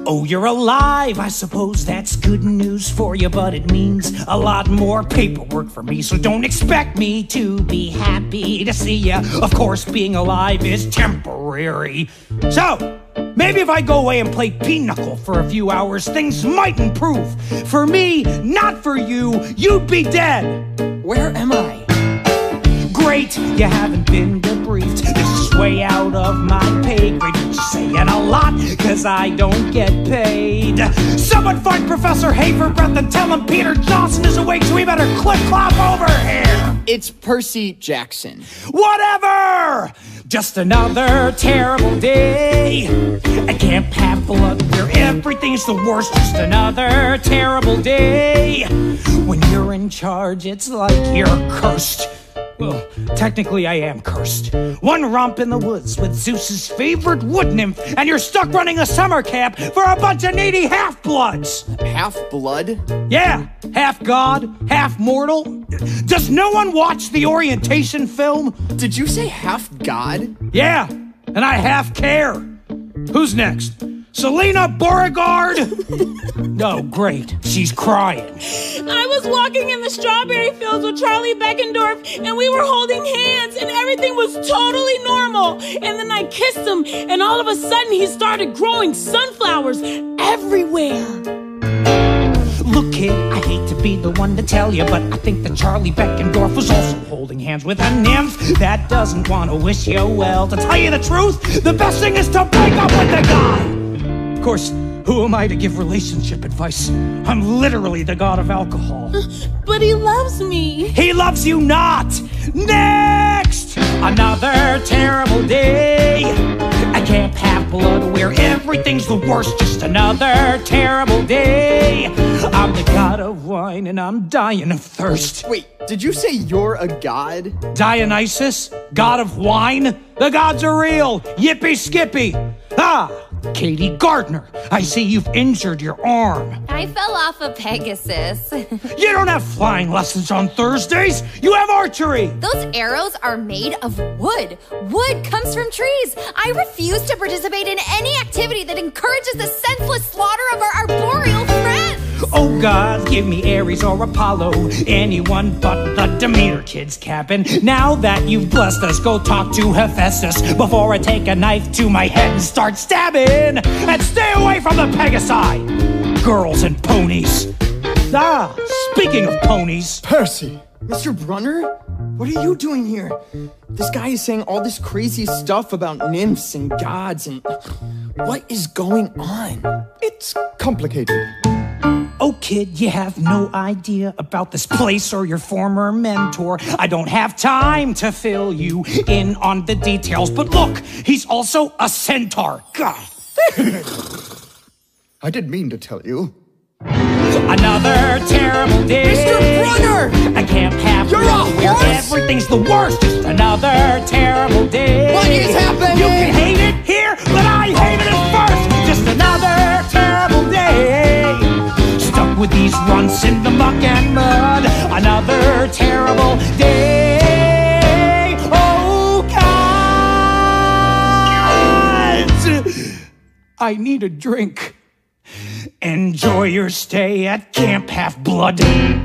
Oh, you're alive, I suppose that's good news for you, but it means a lot more paperwork for me, so don't expect me to be happy to see you. Of course, being alive is temporary. So, maybe if I go away and play pinochle for a few hours, things might improve. For me, not for you, you'd be dead. Where am I? Great, you haven't been debriefed. This is way out of my pay grade. You're saying a lot, cause I don't get paid. Someone find Professor Haverbreath and tell him Peter Johnson is awake, so we better clip-clop over here. It's Percy Jackson. Whatever! Just another terrible day at Camp Half-Blood, where everything's the worst. Just another terrible day. When you're in charge, it's like you're cursed. Well, technically I am cursed. One romp in the woods with Zeus's favorite wood nymph, and you're stuck running a summer camp for a bunch of needy half-bloods. Half-blood? Yeah, half-god, half-mortal. Does no one watch the orientation film? Did you say half-god? Yeah, and I half-care. Who's next? Selena Beauregard? No, great. She's crying. I was walking in the strawberry fields with Charlie Beckendorf, and we were holding hands, and everything was totally normal. And then I kissed him, and all of a sudden he started growing sunflowers everywhere. Look, kid, I hate to be the one to tell you, but I think that Charlie Beckendorf was also holding hands with a nymph that doesn't want to wish you well. To tell you the truth, the best thing is to break up with the guy. Of course, who am I to give relationship advice? I'm literally the god of alcohol. But he loves me. He loves you not! Next! Another terrible day at Camp Half-Blood, where everything's the worst. Just another terrible day. I'm the god of wine and I'm dying of thirst. Wait, did you say you're a god? Dionysus? God of wine? The gods are real! Yippee skippy! Ah! Katie Gardner, I see you've injured your arm. I fell off a Pegasus. You don't have flying lessons on Thursdays. You have archery. Those arrows are made of wood. Wood comes from trees. I refuse to participate in any activity that encourages the senseless slaughter of our arboreal friends. Oh God, give me Ares or Apollo, anyone but the Demeter kids' cabin. Now that you've blessed us, go talk to Hephaestus before I take a knife to my head and start stabbing. And stay away from the Pegasi, girls and ponies. Ah, speaking of ponies. Percy! Mr. Brunner? What are you doing here? This guy is saying all this crazy stuff about nymphs and gods and... What is going on? It's complicated. Oh, kid, you have no idea about this place or your former mentor. I don't have time to fill you in on the details, but look, he's also a centaur. God. I didn't mean to tell you. Another terrible day. Mr. Brunner! I can't have You're a horse! Everything's the worst. Just another terrible day. What is happening? You can hate it here, but I hated it first. Just another terrible day. Stuck with these runts in the muck and mud. Another terrible day. Oh, God! I need a drink. Enjoy your stay at Camp Half-Blood.